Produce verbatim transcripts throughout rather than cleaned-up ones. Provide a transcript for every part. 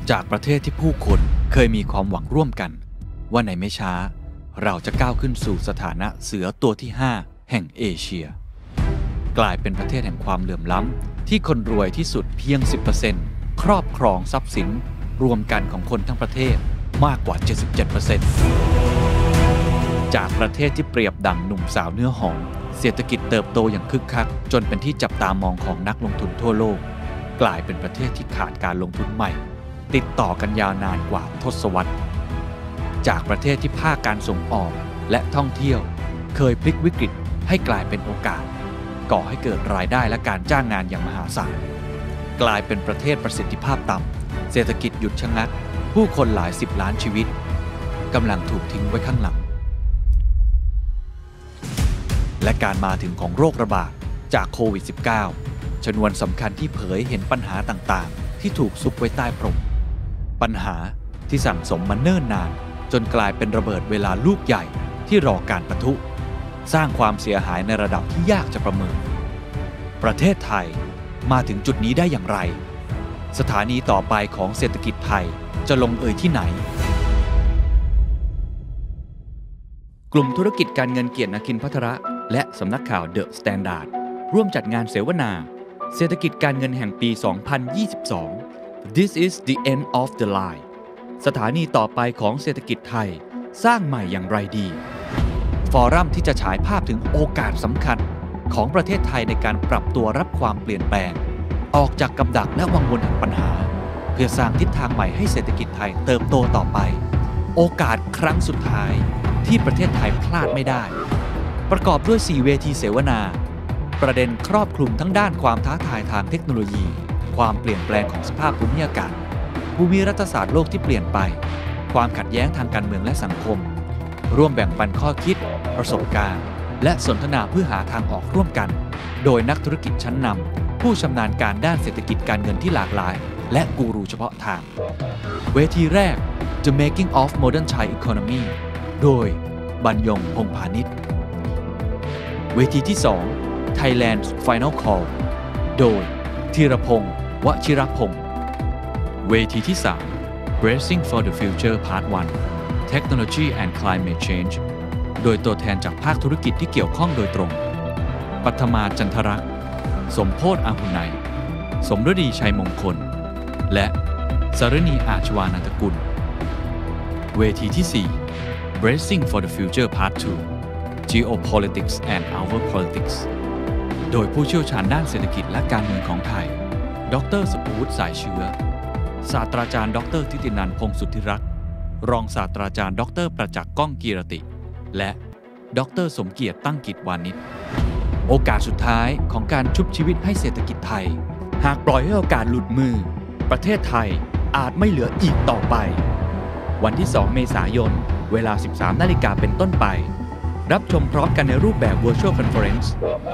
จากประเทศที่ผู้คนเคยมีความหวังร่วมกันว่าในไม่ช้าเราจะก้าวขึ้นสู่สถานะเสือตัวที่ห้าแห่งเอเชียกลายเป็นประเทศแห่งความเหลื่อมล้ำที่คนรวยที่สุดเพียง สิบเปอร์เซ็นต์ ครอบครองทรัพย์สินรวมกันของคนทั้งประเทศมากกว่า เจ็ดสิบเจ็ดเปอร์เซ็นต์ จากประเทศที่เปรียบดั่งหนุ่มสาวเนื้อหอมเศรษฐกิจเติบโตอย่างคึกคักจนเป็นที่จับตามองของนักลงทุนทั่วโลกกลายเป็นประเทศที่ขาดการลงทุนใหม่ติดต่อกันยาวนานกว่าทศวรรษจากประเทศที่ภาคการส่งออกและท่องเที่ยวเคยพลิกวิกฤตให้กลายเป็นโอกาสก่อให้เกิดรายได้และการจ้างงานอย่างมหาศาลกลายเป็นประเทศประสิทธิภาพต่ำเศรษฐกิจหยุดชะงักผู้คนหลายสิบล้านชีวิตกำลังถูกทิ้งไว้ข้างหลังและการมาถึงของโรคระบาดจากโควิด สิบเก้า ชนวนสำคัญที่เผยเห็นปัญหาต่างๆที่ถูกซุกไว้ใต้พรมปัญหาที่สั่งสมมาเนิ่นนานจนกลายเป็นระเบิดเวลาลูกใหญ่ที่รอการปะทุสร้างความเสียหายในระดับที่ยากจะประเมินประเทศไทยมาถึงจุดนี้ได้อย่างไรสถานีต่อไปของเศรษฐกิจไทยจะลงเอยที่ไหนกลุ่มธุรกิจการเงินเกียรตินาคินภัทระและสำนักข่าวเดอะสแตนดาร์ดร่วมจัดงานเสวนาเศรษฐกิจการเงินแห่งปี สองพันยี่สิบสอง This is the end of the line สถานีต่อไปของเศรษฐกิจไทยสร้างใหม่อย่างไรดีฟอรัมที่จะฉายภาพถึงโอกาสสำคัญของประเทศไทยในการปรับตัวรับความเปลี่ยนแปลงออกจากกับดักและวังวนแห่งปัญหาเพื่อสร้างทิศทางใหม่ให้เศรษฐกิจไทยเติบโตต่อไปโอกาสครั้งสุดท้ายที่ประเทศไทยพลาดไม่ได้ประกอบด้วยสี่เวทีเสวนาประเด็นครอบคลุมทั้งด้านความท้าทายทางเทคโนโลยีความเปลี่ยนแปลงของสภาพภูมิอากาศภูมิรัฐศาสตร์โลกที่เปลี่ยนไปความขัดแย้งทางการเมืองและสังคมร่วมแบ่งปันข้อคิดประสบการณ์และสนทนาเพื่อหาทางออกร่วมกันโดยนักธุรกิจชั้นนำผู้ชำนาญการด้านเศรษฐกิจการเงินที่หลากหลายและกูรูเฉพาะทางเวทีแรก The Making of Modern Thai Economy โดยบรรยงพงษ์พาณิชย์เวทีที่สอง Thailand's Final Call โดยธีรพงษ์วชิรพงษ์เวทีที่สาม Bracing for the Future Part วัน Technology and Climate Change โดยตัวแทนจากภาคธุรกิจที่เกี่ยวข้องโดยตรงปัทมาจันทรักษ์สมโพธิ์อาหุไนสมฤดีชัยมงคลและสรณีอาชวานันทกุลเวทีที่สี่ Bracing for the Future Part ทู Geopolitics and Our Politics โดยผู้เชี่ยวชาญด้านเศรษฐกิจและการเมืองของไทยดร.สุภวุฒิสายเชื้อศาสตราจารย์ดร.ทิตินันท์พงษ์สุทธิรัตน์รองศาสตราจารย์ดร.ประจักษ์ก้องกีรติและดร.สมเกียรติตั้งกิจวานิชโอกาสสุดท้ายของการชุบชีวิตให้เศรษฐกิจไทยหากปล่อยให้โอกาสหลุดมือประเทศไทยอาจไม่เหลืออีกต่อไปวันที่สองเมษายนเวลา สิบสามนาฬิกาเป็นต้นไปรับชมพร้อมกันในรูปแบบ Virtual Conference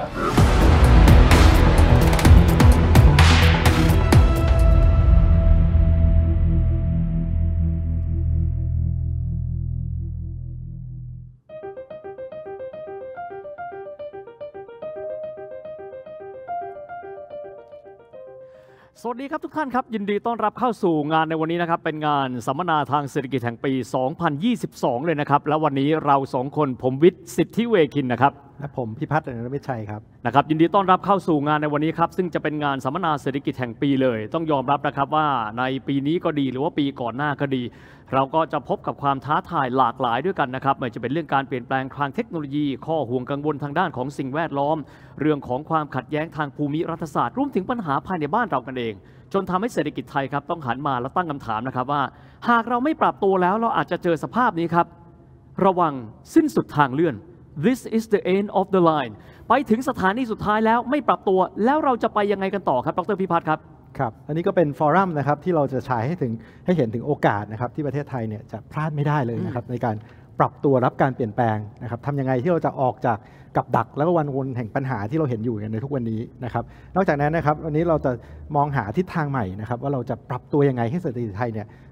สวัสดีครับทุกท่านครับยินดีต้อนรับเข้าสู่งานในวันนี้นะครับเป็นงานสัมมนาทางเศรษฐกิจแห่งปี สองพันยี่สิบสอง เลยนะครับและวันนี้เราสองคนผมวิทย์สิทธิเวคินนะครับและผมพิพัฒน์อนุรัตน์ชัยครับนะครับยินดีต้อนรับเข้าสู่งานในวันนี้ครับซึ่งจะเป็นงานสัมมนาเศรษฐกิจแห่งปีเลยต้องยอมรับนะครับว่าในปีนี้ก็ดีหรือว่าปีก่อนหน้าก็ดีเราก็จะพบกับความท้าทายหลากหลายด้วยกันนะครับไม่ว่าจะเป็นเรื่องการเปลี่ยนแปลงทางเทคโนโลยีข้อห่วงกังวลทางด้านของสิ่งแวดล้อมเรื่องของความขัดแย้งทางภูมิรัฐศาสตร์รวมถึงปัญหาภายในบ้านเรากันเองจนทำให้เศรษฐกิจไทยครับต้องหันมาและตั้งคำถามนะครับว่าหากเราไม่ปรับตัวแล้วเราอาจจะเจอสภาพนี้ครับระวังสิ้นสุดทางเลื่อน This is the end of the line ไปถึงสถานีสุดท้ายแล้วไม่ปรับตัวแล้วเราจะไปยังไงกันต่อครับดร.พิพัฒน์ครับครับอันนี้ก็เป็นฟอรัมนะครับที่เราจะฉายให้ถึงให้เห็นถึงโอกาสนะครับที่ประเทศไทยเนี่ยจะพลาดไม่ได้เลยนะครับในการปรับตัวรับการเปลี่ยนแปลงนะครับทำยังไงที่เราจะออกจากกับดักแล้วก็วันวนแห่งปัญหาที่เราเห็นอยู่ในทุกวันนี้นะครับนอกจากนั้นนะครับวันนี้เราจะมองหาทิศทางใหม่นะครับว่าเราจะปรับตัวยังไงให้เศรษฐกิจไทยเนี่ย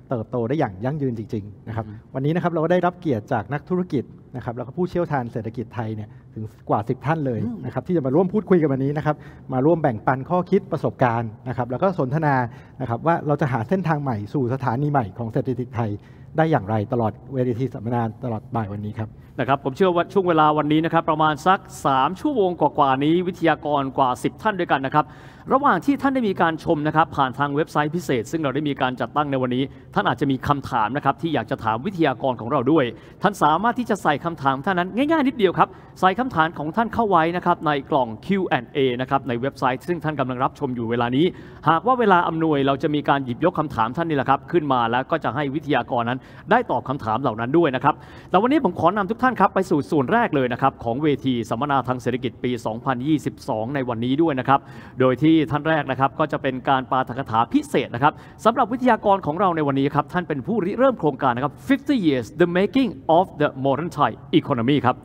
เติบโตได้อย่างยั่งยืนจริงๆนะครับวันนี้นะครับเราก็ได้รับเกียรติจากนักธุรกิจนะครับแล้วก็ผู้เชี่ยวชาญเศรษฐกิจไทยเนี่ยถึงกว่าสิบท่านเลยนะครับที่จะมาร่วมพูดคุยกันวันนี้นะครับมาร่วมแบ่งปันข้อคิดประสบการณ์นะครับแล้วก็สนทนานะครับว่าเราจะหาเส้นทางใหม่สู่สถานีใหม่ของเศรษฐกิจไทยได้อย่างไรตลอดเวทีสัมมนาตลอดบ่ายวันนี้ครับนะครับผมเชื่อว่าช่วงเวลาวันนี้นะครับประมาณสักสามชั่วโมงกว่าๆนี้วิทยากรกว่าสิบท่านด้วยกันนะครับระหว่างที่ท่านได้มีการชมนะครับผ่านทางเว็บไซต์พิเศษซึ่งเราได้มีการจัดตั้งในวันนี้ท่านอาจจะมีคำถามนะครับที่อยากจะถามวิทยากรของเราด้วยท่านสามารถที่จะใส่คำถามท่านนั้นง่ายๆนิดเดียวครับใส่คำถามของท่านเข้าไว้นะครับในกล่อง คิว แอนด์ เอ นะครับในเว็บไซต์ซึ่งท่านกำลังรับชมอยู่เวลานี้หากว่าเวลาอำนวยเราจะมีการหยิบยกคำถามท่านนี่แหละครับขึ้นมาแล้วก็จะให้วิทยากรนั้นได้ตอบคำถามเหล่านั้นด้วยนะครับแต่วันนี้ผมขอนำทุกท่านครับไปสู่ส่วนแรกเลยนะครับของเวทีสัมมนาทางเศรษฐกิจปี สองพันยี่สิบสอง ในวันนี้ด้วยนะครับโดยที่ท่านแรกนะครับก็จะเป็นการปาฐกถาพิเศษนะครับสำหรับวิทยากรของเราในวันนี้ครับท่านเป็นผู้ริเริ่มโครงการนะครับ fifty years the making of the modern Thai economy ครับ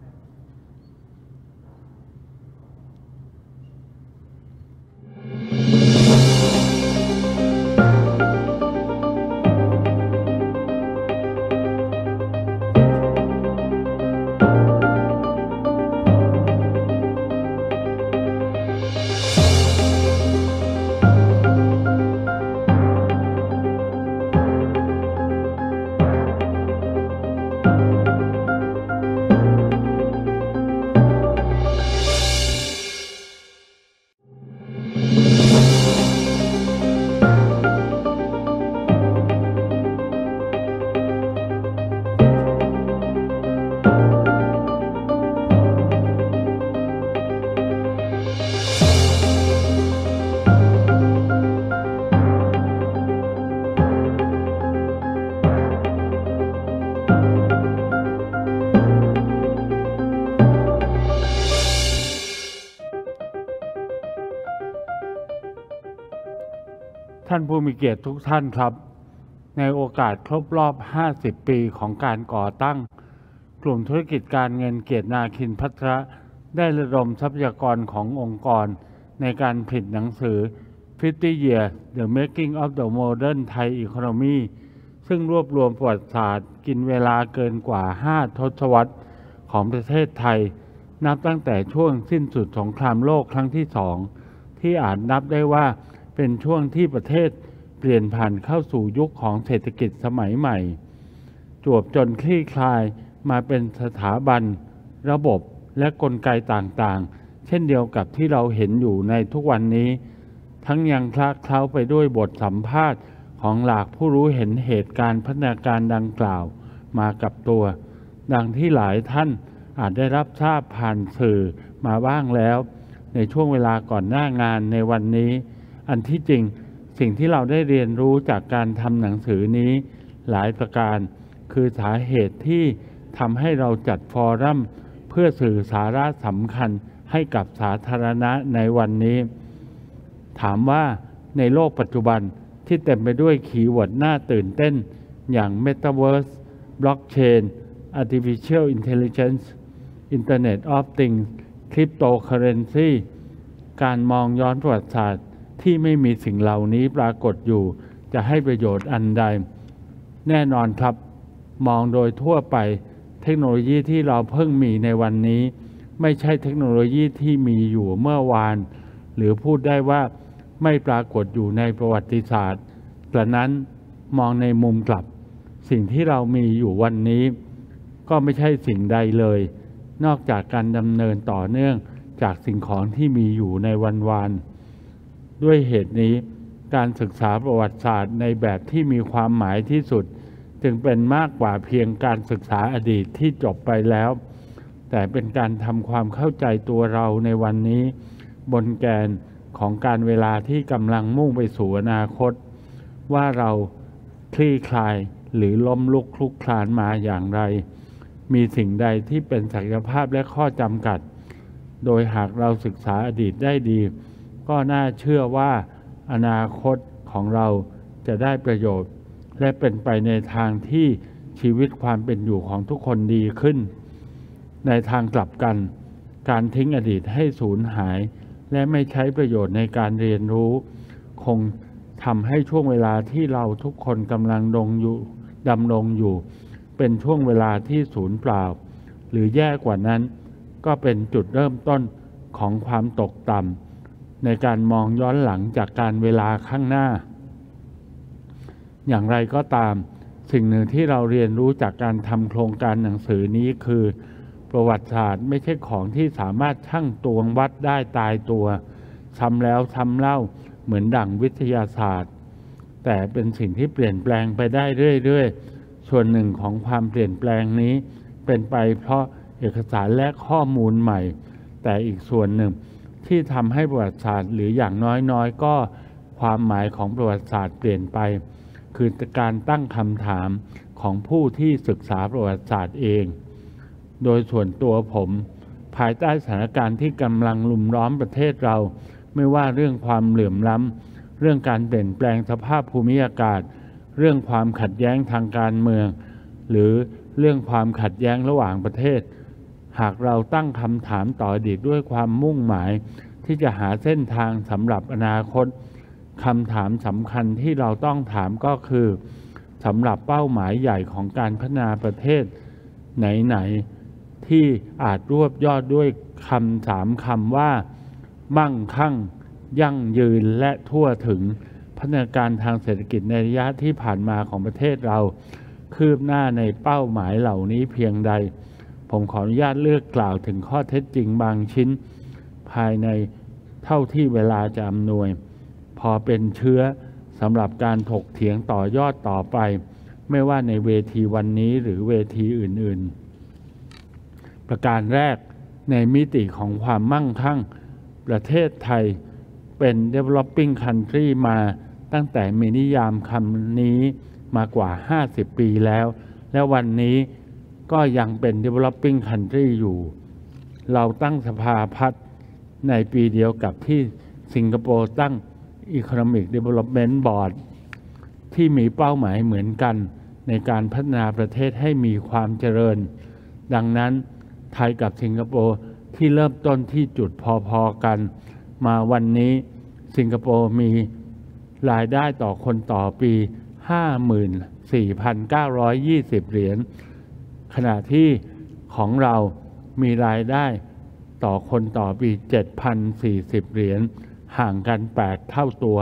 ท่านผู้มีเกียรติทุกท่านครับในโอกาสครบรอบห้าสิบปีของการก่อตั้งกลุ่มธุรกิจการเงินเกียรตินาคินภัทระได้ระดมทรัพยากรขององค์กรในการผลิตหนังสือ fifty years the making of the modern Thai economy ซึ่งรวบรวมประวัติศาสตร์กินเวลาเกินกว่าห้าทศวรรษของประเทศไทยนับตั้งแต่ช่วงสิ้นสุดสงครามโลกครั้งที่สองที่อาจนับได้ว่าเป็นช่วงที่ประเทศเปลี่ยนผ่านเข้าสู่ยุคของเศรษฐกิจสมัยใหม่จวบจนคลี่คลายมาเป็นสถาบันระบบและกลไกต่างๆเช่นเดียวกับที่เราเห็นอยู่ในทุกวันนี้ทั้งยังคลาเคล้าไปด้วยบทสัมภาษณ์ของหลากผู้รู้เห็นเหตุการณ์พัฒนาการดังกล่าวมากับตัวดังที่หลายท่านอาจได้รับทราบผ่านสื่อมาบ้างแล้วในช่วงเวลาก่อนหน้างานในวันนี้อันที่จริงสิ่งที่เราได้เรียนรู้จากการทำหนังสือนี้หลายประการคือสาเหตุที่ทำให้เราจัดฟอรัมเพื่อสื่อสาระสำคัญให้กับสาธารณะในวันนี้ถามว่าในโลกปัจจุบันที่เต็มไปด้วยคีย์เวิร์ดน่าตื่นเต้นอย่าง Metaverse Blockchain Artificial Intelligence Internet of Things Cryptocurrency การมองย้อนประวัติศาสตร์ที่ไม่มีสิ่งเหล่านี้ปรากฏอยู่จะให้ประโยชน์อันใดแน่นอนครับมองโดยทั่วไปเทคโนโลยีที่เราเพิ่งมีในวันนี้ไม่ใช่เทคโนโลยีที่มีอยู่เมื่อวานหรือพูดได้ว่าไม่ปรากฏอยู่ในประวัติศาสตร์ดังนั้นมองในมุมกลับสิ่งที่เรามีอยู่วันนี้ก็ไม่ใช่สิ่งใดเลยนอกจากการดำเนินต่อเนื่องจากสิ่งของที่มีอยู่ในวันวานด้วยเหตุนี้การศึกษาประวัติศาสตร์ในแบบที่มีความหมายที่สุดจึงเป็นมากกว่าเพียงการศึกษาอดีตที่จบไปแล้วแต่เป็นการทำความเข้าใจตัวเราในวันนี้บนแกนของการเวลาที่กำลังมุ่งไปสู่อนาคตว่าเราคลี่คลายหรือล้มลุกคลุกคลานมาอย่างไรมีสิ่งใดที่เป็นศักยภาพและข้อจำกัดโดยหากเราศึกษาอดีตได้ดีก็น่าเชื่อว่าอนาคตของเราจะได้ประโยชน์และเป็นไปในทางที่ชีวิตความเป็นอยู่ของทุกคนดีขึ้นในทางกลับกันการทิ้งอดีตให้สูญหายและไม่ใช้ประโยชน์ในการเรียนรู้คงทำให้ช่วงเวลาที่เราทุกคนกำลังดงอยู่ดำรงอยู่เป็นช่วงเวลาที่สูญเปล่าหรือแย่กว่านั้นก็เป็นจุดเริ่มต้นของความตกต่ำในการมองย้อนหลังจากการเวลาข้างหน้าอย่างไรก็ตามสิ่งหนึ่งที่เราเรียนรู้จากการทำโครงการหนังสือนี้คือประวัติศาสตร์ไม่ใช่ของที่สามารถชั่งตวงวัดได้ตายตัวซ้ำแล้วซ้ำเล่าเหมือนดั่งวิทยาศาสตร์แต่เป็นสิ่งที่เปลี่ยนแปลงไปได้เรื่อยๆส่วนหนึ่งของความเปลี่ยนแปลงนี้เป็นไปเพราะเอกสารและข้อมูลใหม่แต่อีกส่วนหนึ่งที่ทำให้ประวัติศาสตร์หรืออย่างน้อยๆก็ความหมายของประวัติศาสตร์เปลี่ยนไปคือการตั้งคำถามของผู้ที่ศึกษาประวัติศาสตร์เองโดยส่วนตัวผมภายใต้สถานการณ์ที่กำลังลุมล้อมประเทศเราไม่ว่าเรื่องความเหลื่อมล้ำเรื่องการเปลี่ยนแปลงสภาพภูมิอากาศเรื่องความขัดแย้งทางการเมืองหรือเรื่องความขัดแย้งระหว่างประเทศหากเราตั้งคำถามต่ออดีตด้วยความมุ่งหมายที่จะหาเส้นทางสำหรับอนาคตคำถามสำคัญที่เราต้องถามก็คือสำหรับเป้าหมายใหญ่ของการพัฒนาประเทศไหนๆที่อาจรวบยอดด้วยคำสามคำว่ามั่งคั่งยั่งยืนและทั่วถึงพัฒนาการทางเศรษฐกิจในระยะที่ผ่านมาของประเทศเราคืบหน้าในเป้าหมายเหล่านี้เพียงใดผมขออนุญาตเลือกกล่าวถึงข้อเท็จจริงบางชิ้นภายในเท่าที่เวลาจะอำนวยพอเป็นเชื้อสำหรับการถกเถียงต่อยอดต่อไปไม่ว่าในเวทีวันนี้หรือเวทีอื่นๆประการแรกในมิติของความมั่งคั่งประเทศไทยเป็น developing country มาตั้งแต่มีนิยามคำนี้มากว่าห้าสิบปีแล้วและวันนี้ก็ยังเป็น developing country อยู่เราตั้งสภาพัฒน์ในปีเดียวกับที่สิงคโปร์ตั้ง Economic Development Board ที่มีเป้าหมายเหมือนกันในการพัฒนาประเทศให้มีความเจริญดังนั้นไทยกับสิงคโปร์ที่เริ่มต้นที่จุดพอๆกันมาวันนี้สิงคโปร์มีรายได้ต่อคนต่อปี ห้าหมื่นสี่พันเก้าร้อยยี่สิบ เหรียญขณะที่ของเรามีรายได้ต่อคนต่อปี เจ็ดพันสี่สิบ เหรียญห่างกันแปดเท่าตัว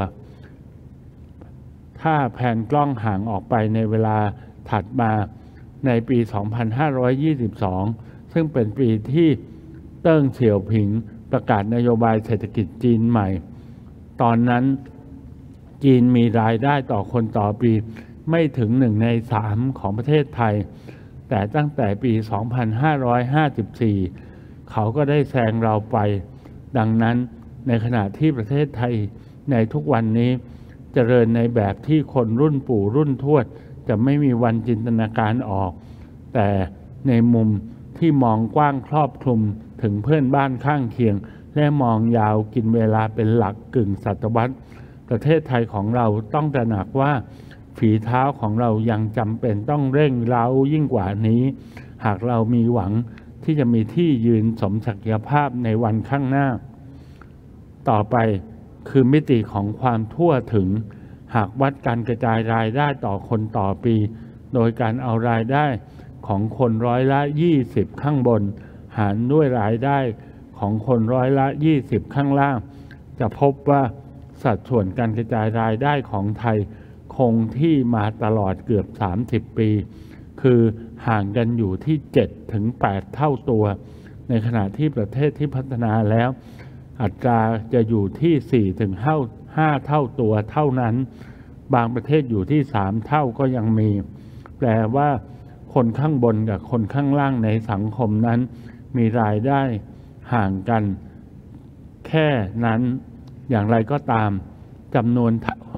ถ้าแผนกล้องห่างออกไปในเวลาถัดมาในปี สองพันห้าร้อยยี่สิบสอง ซึ่งเป็นปีที่เติ้งเสี่ยวผิงประกาศนโยบายเศรษฐกิจจีนใหม่ตอนนั้นจีนมีรายได้ต่อคนต่อปีไม่ถึงหนึ่งในสามของประเทศไทยแต่ตั้งแต่ปี สองพันห้าร้อยห้าสิบสี่ เขาก็ได้แซงเราไปดังนั้นในขณะที่ประเทศไทยในทุกวันนี้เจริญในแบบที่คนรุ่นปู่รุ่นทวดจะไม่มีวันจินตนาการออกแต่ในมุมที่มองกว้างครอบคลุมถึงเพื่อนบ้านข้างเคียงและมองยาวกินเวลาเป็นหลักกึ่งศตวรรษประเทศไทยของเราต้องตระหนักว่าฝีเท้าของเรายังจำเป็นต้องเร่งเร้ายิ่งกว่านี้หากเรามีหวังที่จะมีที่ยืนสมศักยภาพในวันข้างหน้าต่อไปคือมิติของความทั่วถึงหากวัดการกระจายรายได้ต่อคนต่อปีโดยการเอารายได้ของคนร้อยละยี่สิบข้างบนหารด้วยรายได้ของคนร้อยละยี่สิบข้างล่างจะพบว่าสัดส่วนการกระจายรายได้ของไทยคงที่มาตลอดเกือบสามสิบปีคือห่างกันอยู่ที่ เจ็ดถึงแปด เท่าตัวในขณะที่ประเทศที่พัฒนาแล้วอัตราจะอยู่ที่ สี่ถึงห้า เท่าตัวเท่านั้นบางประเทศอยู่ที่สามเท่าก็ยังมีแปลว่าคนข้างบนกับคนข้างล่างในสังคมนั้นมีรายได้ห่างกันแค่นั้นอย่างไรก็ตามจำนวน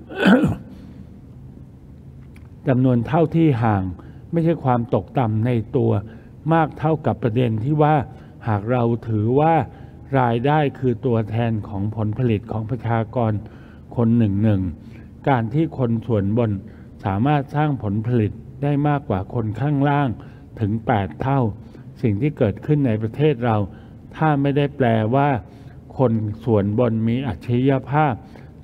จำนวนเท่าที่ห่างไม่ใช่ความตกต่ำในตัวมากเท่ากับประเด็นที่ว่าหากเราถือว่ารายได้คือตัวแทนของผลผลิตของประชากรคนหนึ่งหนึ่งการที่คนส่วนบนสามารถสร้างผลผลิตได้มากกว่าคนข้างล่างถึงแปดเท่าสิ่งที่เกิดขึ้นในประเทศเราถ้าไม่ได้แปลว่าคนส่วนบนมีอัจฉริยภาพ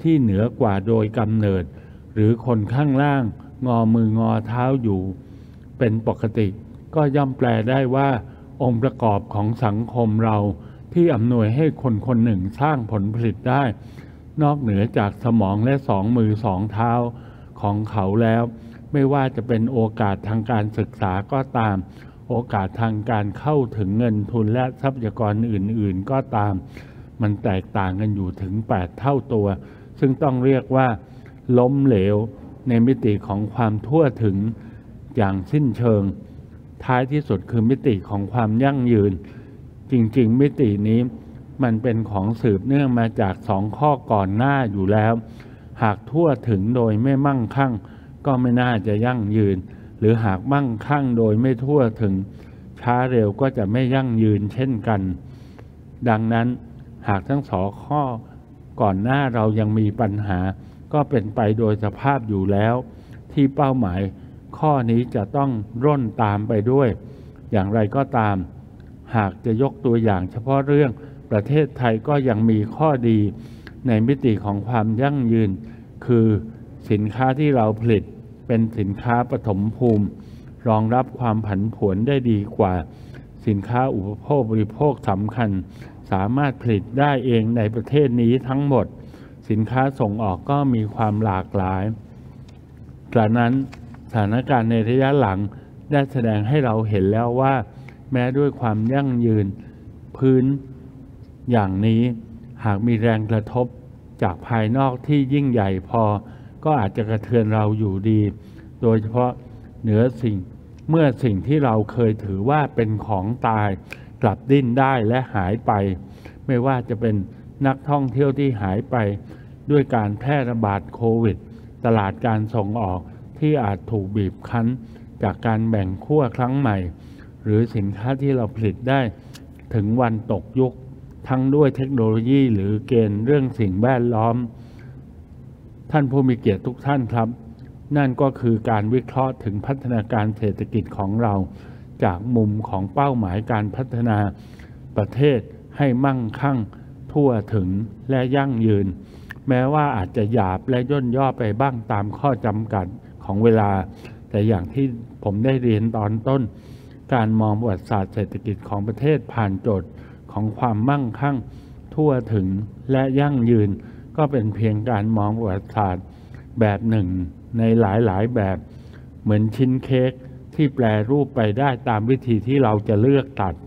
ที่เหนือกว่าโดยกำเนิดหรือคนข้างล่างงอมืองอเท้าอยู่เป็นปกติก็ย่อมแปลได้ว่าองค์ประกอบของสังคมเราที่อำนวยให้คนคนหนึ่งสร้างผลผลิตได้นอกเหนือจากสมองและสองมือสองเท้าของเขาแล้วไม่ว่าจะเป็นโอกาสทางการศึกษาก็ตามโอกาสทางการเข้าถึงเงินทุนและทรัพยากรอื่นๆก็ตามมันแตกต่างกันอยู่ถึงแปดเท่าตัวซึ่งต้องเรียกว่าล้มเหลวในมิติของความทั่วถึงอย่างสิ้นเชิงท้ายที่สุดคือมิติของความยั่งยืนจริงๆมิตินี้มันเป็นของสืบเนื่องมาจากสองข้อก่อนหน้าอยู่แล้วหากทั่วถึงโดยไม่มั่งคั่งก็ไม่น่าจะยั่งยืนหรือหากมั่งคั่งโดยไม่ทั่วถึงช้าเร็วก็จะไม่ยั่งยืนเช่นกันดังนั้นหากทั้งสองข้อก่อนหน้าเรายังมีปัญหาก็เป็นไปโดยสภาพอยู่แล้วที่เป้าหมายข้อนี้จะต้องร่นตามไปด้วยอย่างไรก็ตามหากจะยกตัวอย่างเฉพาะเรื่องประเทศไทยก็ยังมีข้อดีในมิติของความยั่งยืนคือสินค้าที่เราผลิตเป็นสินค้าปฐมภูมิรองรับความผันผวนได้ดีกว่าสินค้าอุปโภคบริโภคสำคัญสามารถผลิตได้เองในประเทศนี้ทั้งหมดสินค้าส่งออกก็มีความหลากหลายกระนั้นสถานการณ์ในระยะหลังได้แสดงให้เราเห็นแล้วว่าแม้ด้วยความยั่งยืนพื้นอย่างนี้หากมีแรงกระทบจากภายนอกที่ยิ่งใหญ่พอก็อาจจะกระเทือนเราอยู่ดีโดยเฉพาะเหนือสิ่งเมื่อสิ่งที่เราเคยถือว่าเป็นของตายกลับดิ้นได้และหายไปไม่ว่าจะเป็นนักท่องเที่ยวที่หายไปด้วยการแพร่ระบาดโควิดตลาดการส่งออกที่อาจถูกบีบคั้นจากการแบ่งขั้วครั้งใหม่หรือสินค้าที่เราผลิตได้ถึงวันตกยุคทั้งด้วยเทคโนโลยีหรือเกณฑ์เรื่องสิ่งแวดล้อมท่านผู้มีเกียรติทุกท่านครับนั่นก็คือการวิเคราะห์ถึงพัฒนาการเศรษฐกิจของเราจากมุมของเป้าหมายการพัฒนาประเทศให้มั่งคั่งทั่วถึงและยั่งยืนแม้ว่าอาจจะหยาบและย่นย่อไปบ้างตามข้อจำกัดของเวลาแต่อย่างที่ผมได้เรียนตอนต้นการมองประวัติศาสตร์เศรษฐกิจของประเทศผ่านโจทย์ของความมั่งคั่งทั่วถึงและยั่งยืนก็เป็นเพียงการมองประวัติศาสตร์แบบหนึ่งในหลายๆแบบเหมือนชิ้นเค้กที่แปรรูปไปได้ตามวิธีที่เราจะเลือกตัด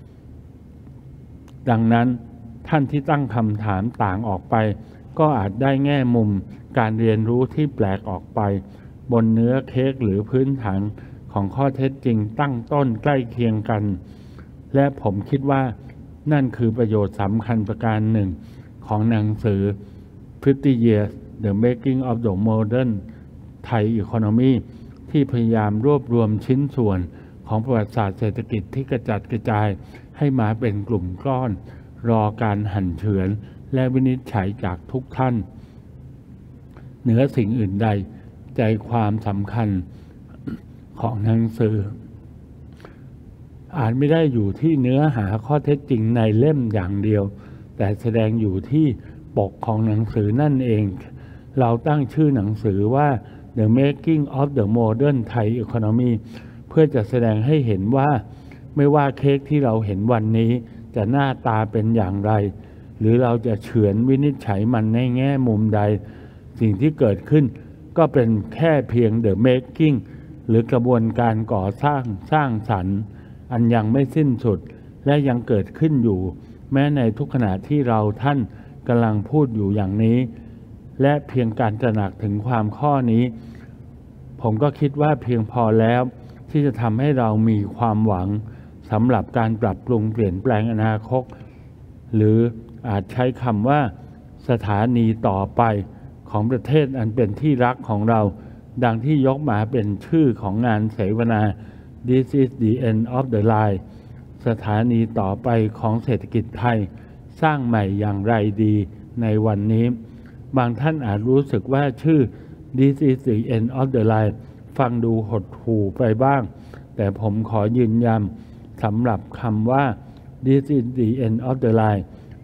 ดังนั้นท่านที่ตั้งคำถามต่างออกไปก็อาจได้แง่มุมการเรียนรู้ที่แปลกออกไปบนเนื้อเค้กหรือพื้นฐานของข้อเท็จจริงตั้งต้นใกล้เคียงกันและผมคิดว่านั่นคือประโยชน์สำคัญประการหนึ่งของหนังสือ fifty years the making of the modern Thai economy ที่พยายามรวบรวมชิ้นส่วนของประวัติศาสตร์เศรษฐกิจที่กระจัดกระจายให้มาเป็นกลุ่มก้อนรอการหั่นเฉือนและวินิจฉัยจากทุกท่านเหนือสิ่งอื่นใดใจความสำคัญของหนังสืออาจไม่ได้อยู่ที่เนื้อหาข้อเท็จจริงในเล่มอย่างเดียวแต่แสดงอยู่ที่ปกของหนังสือนั่นเองเราตั้งชื่อหนังสือว่า The Making of the Modern Thai Economy เพื่อจะแสดงให้เห็นว่าไม่ว่าเค้กที่เราเห็นวันนี้จะหน้าตาเป็นอย่างไรหรือเราจะเฉือนวินิจฉัยมันในแง่มุมใดสิ่งที่เกิดขึ้นก็เป็นแค่เพียง The Making หรือกระบวนการก่อสร้างสร้างสรรค์อันยังไม่สิ้นสุดและยังเกิดขึ้นอยู่แม้ในทุกขณะที่เราท่านกำลังพูดอยู่อย่างนี้และเพียงการตระหนักถึงความข้อนี้ผมก็คิดว่าเพียงพอแล้วที่จะทำให้เรามีความหวังสำหรับการปรับปรุงเปลี่ยนแปลงอนาคตหรืออาจใช้คำว่าสถานีต่อไปของประเทศอันเป็นที่รักของเราดังที่ยกมาเป็นชื่อของงานเสวนา This is the end of the line สถานีต่อไปของเศรษฐกิจไทยสร้างใหม่อย่างไรดีในวันนี้บางท่านอาจรู้สึกว่าชื่อ This is the end of the line ฟังดูหดหู่ไปบ้างแต่ผมขอยืนยันสำหรับคำว่า This is the end of the line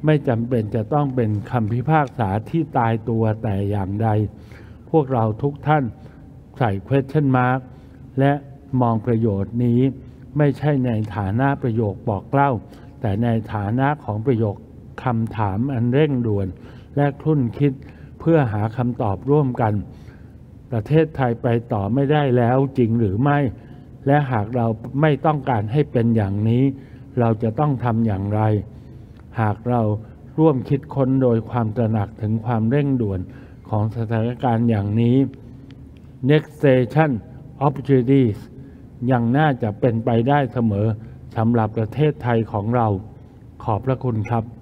ไม่จำเป็นจะต้องเป็นคำพิพากษาที่ตายตัวแต่อย่างใดพวกเราทุกท่านใส่ question mark และมองประโยชน์นี้ไม่ใช่ในฐานะประโยคบอกเล่าแต่ในฐานะของประโยคคำถามอันเร่งด่วนและครุ่นคิดเพื่อหาคำตอบร่วมกันประเทศไทยไปต่อไม่ได้แล้วจริงหรือไม่และหากเราไม่ต้องการให้เป็นอย่างนี้เราจะต้องทำอย่างไรหากเราร่วมคิดค้นโดยความตระหนักถึงความเร่งด่วนของสถานการณ์อย่างนี้ Next Station Opportunities ยังน่าจะเป็นไปได้เสมอสำหรับประเทศไทยของเราขอบพระคุณครับ